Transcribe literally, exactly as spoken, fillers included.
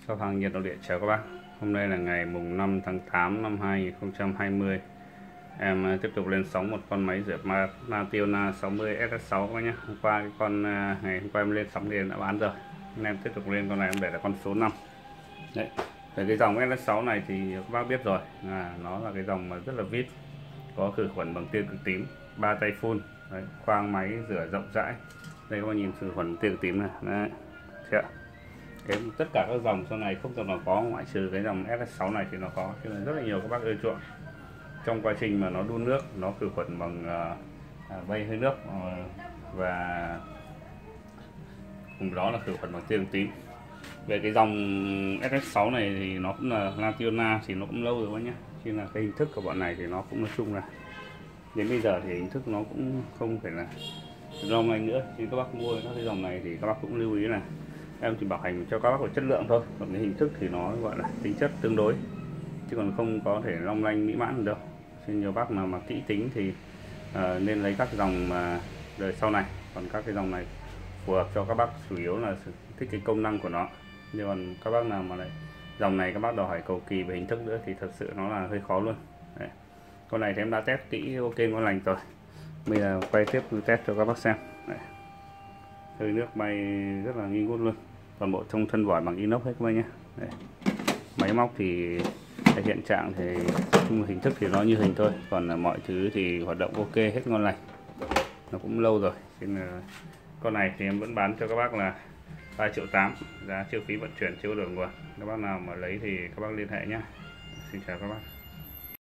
Shop hàng nhiệt nội địa chào các bác. Hôm nay là ngày mùng năm tháng tám năm hai nghìn không trăm hai mươi. Em tiếp tục lên sóng một con máy rửa Nationa sáu mươi S S sáu các bác nhé. Hôm qua cái con ngày hôm qua em lên sóng thì đã bán rồi. Nên em tiếp tục lên con này em để là con số năm. Đấy. Về cái dòng S S sáu này thì các bác biết rồi, à, nó là cái dòng mà rất là vip, có khử khuẩn bằng tia cực tím, ba tay phun, đấy, khoang máy rửa rộng rãi. Đây các bác nhìn khử khuẩn tia cực tím này, đấy, chưa? Cái tất cả các dòng sau này không dòng nào có ngoại trừ cái dòng S S sáu này thì nó có, cho nên rất là nhiều các bác ưa chuộng. Trong quá trình mà nó đun nước nó khử khuẩn bằng uh, bay hơi nước uh, và cùng đó là khử khuẩn bằng tia cực tím. Về cái dòng S S sáu này thì nó cũng là Nationa thì nó cũng lâu rồi nhé, chứ là cái hình thức của bọn này thì nó cũng nói chung là đến bây giờ thì hình thức nó cũng không phải là long lanh nữa, chứ các bác mua các cái dòng này thì các bác cũng lưu ý là em chỉ bảo hành cho các bác về chất lượng thôi, còn cái hình thức thì nó gọi là tính chất tương đối chứ còn không có thể long lanh mỹ mãn được đâu. Nên nhiều bác nào mà kỹ tính thì uh, nên lấy các dòng mà đời sau này, còn các cái dòng này phù hợp cho các bác chủ yếu là thích cái công năng của nó. Nhưng còn các bác nào mà lại dòng này các bác đòi hỏi cầu kỳ về hình thức nữa thì thật sự nó là hơi khó luôn. Đấy. Con này thì em đã test kỹ ok ngon lành rồi, bây giờ quay tiếp test cho các bác xem. Đấy. Hơi nước bay rất là nghi ngút luôn, toàn bộ trong thân vỏ bằng inox hết các bác nhé. Đấy. Máy móc thì hiện trạng thì hình thức thì nó như hình thôi, còn là mọi thứ thì hoạt động ok hết ngon lành, nó cũng lâu rồi. Nên là con này thì em vẫn bán cho các bác là ba triệu tám, giá chưa phí vận chuyển chưa đổi nguồn. Các bác nào mà lấy thì các bác liên hệ nhé. Xin chào các bác.